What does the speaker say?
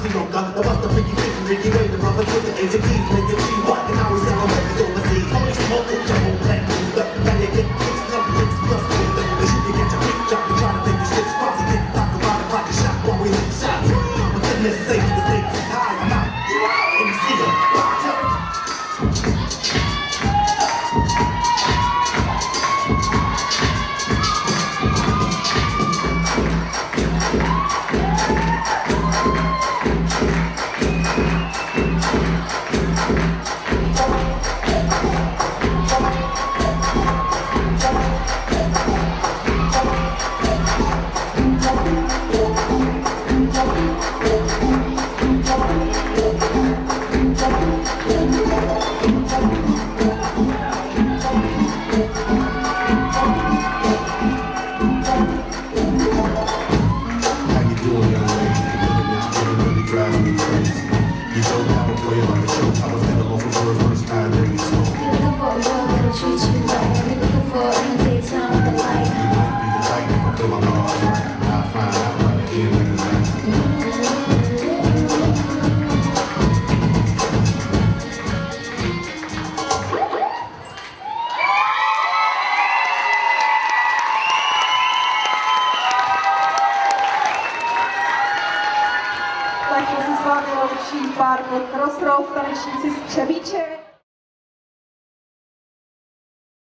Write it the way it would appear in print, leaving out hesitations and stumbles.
Yoga. The buster freaky freaky Ricky Ray, the brothers with the age of keys, make it cheap, what? And now we sell records overseas. Only smoke with your whole black dude up. Now you get kicks, love licks, plus with them. They shoot to get your big job, they try to take your shit spots and talk about it like a shot while we hit shots. But goodness sakes, the stakes is high, I'm out. You're out, and you see them. You don't have a play like a show. I was at a local first time every song. You're looking for a girl that'll treat you right. You're looking for in the daytime with the light. You might be the type if I put my bars right. I'll find out by the end of the night. Takže se s vámi loučí pár Crossroad tanečníci z Třebíče.